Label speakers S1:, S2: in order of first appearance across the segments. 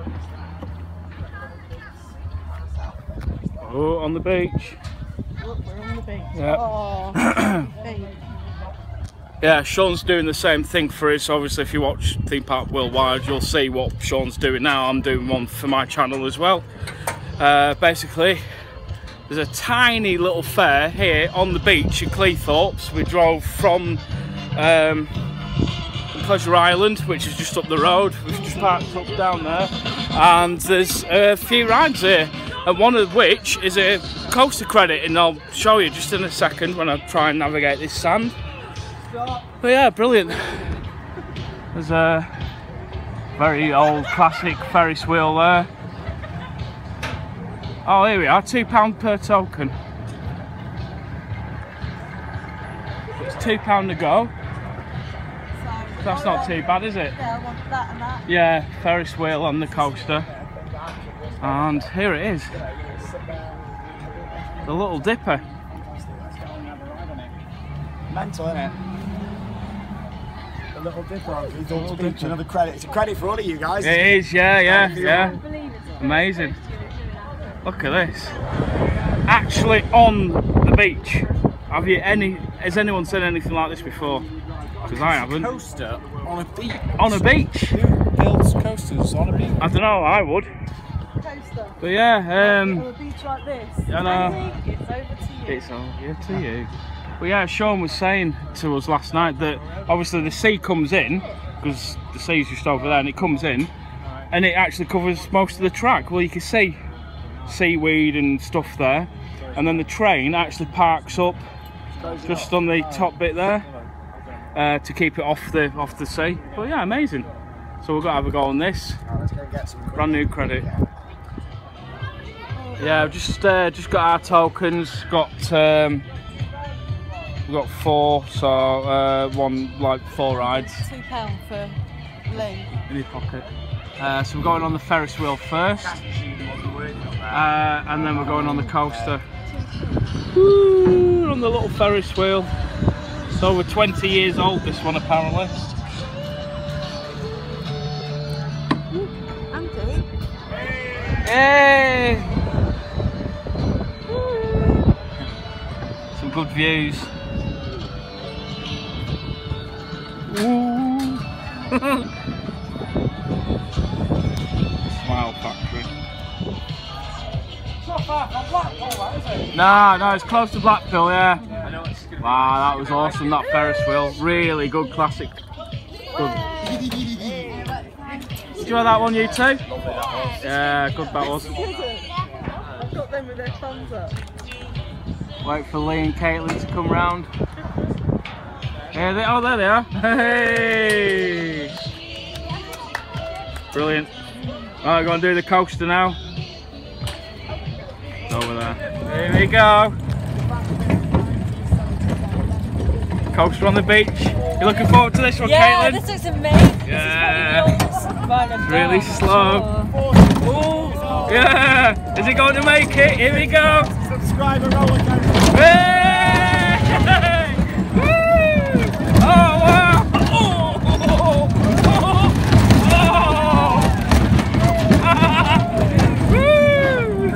S1: Oh, on the beach.
S2: Look, we're on the beach.
S1: Yeah.
S2: Oh,
S1: yeah, Sean's doing the same thing for us. Obviously, if you watch Theme Park Worldwide, you'll see what Sean's doing now. I'm doing one for my channel as well. Basically, there's a tiny little fair here on the beach at Cleethorpes. We drove from Pleasure Island, which is just up the road. We've just parked up down there, and there's a few rides here, and one of which is a coaster credit, and I'll show you just in a second when I try and navigate this sand. But yeah, brilliant. There's a very old classic Ferris wheel there. Oh, here we are, £2 per token. It's £2 to go. That's not too bad, is it?
S2: Yeah, I want that and that.
S1: Yeah, Ferris wheel on the coaster. And here it is. The Little Dipper.
S3: Mental, isn't it? The Little Dipper on Cleethorpes Beach. Another credit. It's a credit for all of you guys.
S1: It is, yeah. Amazing. Look at this. Actually on the beach. Has anyone said anything like this before? Because I haven't.
S3: Coaster on a beach.
S1: On a beach?
S3: Who builds coasters on a beach?
S1: I don't know, I would.
S2: Coaster.
S1: But yeah,
S2: On a beach like this.
S1: I know.
S2: Andy, it's over to you.
S1: It's over to you. But yeah, Sean was saying to us last night that obviously the sea comes in, because the sea's just over there, and it comes in, and it actually covers most of the track. Well, you can see seaweed and stuff there, and then the train actually parks up just on the top bit there to keep it off the sea. But yeah, amazing. So we've got to have a go on this.
S3: Let's go get some
S1: brand new credit. Yeah, I've just got our tokens. We've got 4, so like 4 rides.
S2: £2 for Lee.
S1: In your pocket. So we're going on the Ferris wheel first, and then we're going on the coaster. Woo, on the little Ferris wheel. It's over 20 years old, this one apparently.
S2: Andy.
S1: Hey! Some good views. Ooh. Smile Factory.
S3: It's not far from Blackpool, that, is it?
S1: No, it's close to Blackpool, yeah. Wow, that was awesome, that Ferris wheel. Really good classic. Good. Did you like that one, you two? Yeah, good that was.
S2: I've got them with their thumbs up.
S1: Wait for Lee and Caitlin to come round. Yeah, there they are. Hey! Brilliant. Right, we're going to do the coaster now. Over there. Here we go. Coaster on the beach. You looking forward to this one,
S2: Yeah,
S1: Caitlin?
S2: this looks amazing.
S1: Yeah.
S2: This is probably the oldest ride I've
S1: Really
S2: done.
S1: slow.
S2: Oh.
S1: Yeah! Is it going to make it? Here we go!
S3: Subscriber roller coaster.
S1: Hey! Woo! Oh wow! Oh! Oh! Oh! Woo!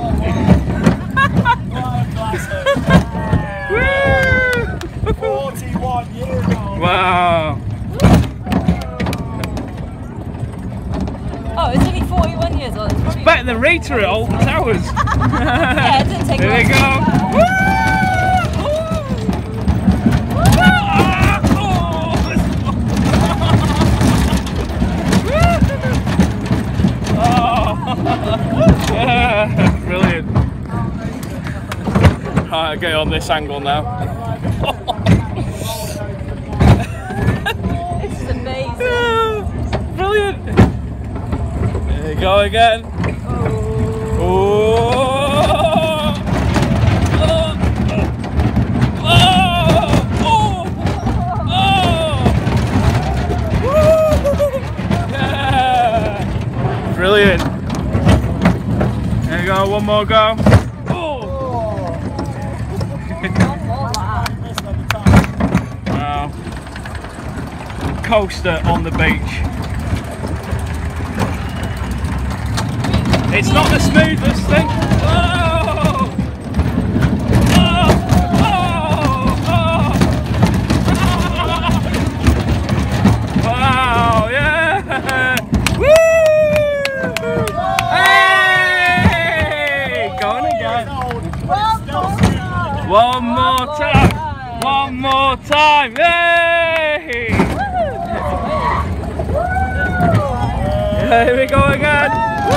S1: Woo!
S3: 41 years old.
S1: Wow!
S2: Oh, it's only 41 years old. It's probably
S1: Better than Rita at Alton Towers.
S2: yeah, it didn't take
S1: Here
S2: long.
S1: we go! Woo! Yeah, brilliant. Right, I'll get on this angle now.
S2: This is amazing.
S1: Brilliant. There you go again. Oh. Yeah. Brilliant. There you go, one more go. Wow. Coaster on the beach. It's not the smoothest thing. Oh! Oh! Oh! Oh! Wow, yeah! Woo! Hey! Going again. One more time. One more time. Hey! Here we go again.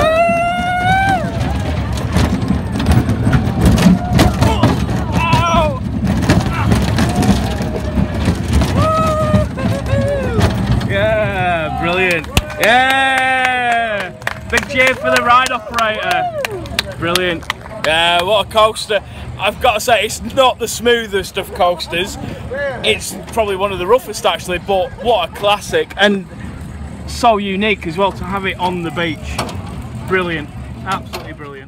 S1: Yeah, brilliant. Yeah! Big cheer for the ride operator. Brilliant. Yeah, what a coaster. I've got to say, it's not the smoothest of coasters. It's probably one of the roughest actually, but what a classic. And so unique as well to have it on the beach. Brilliant. Absolutely brilliant.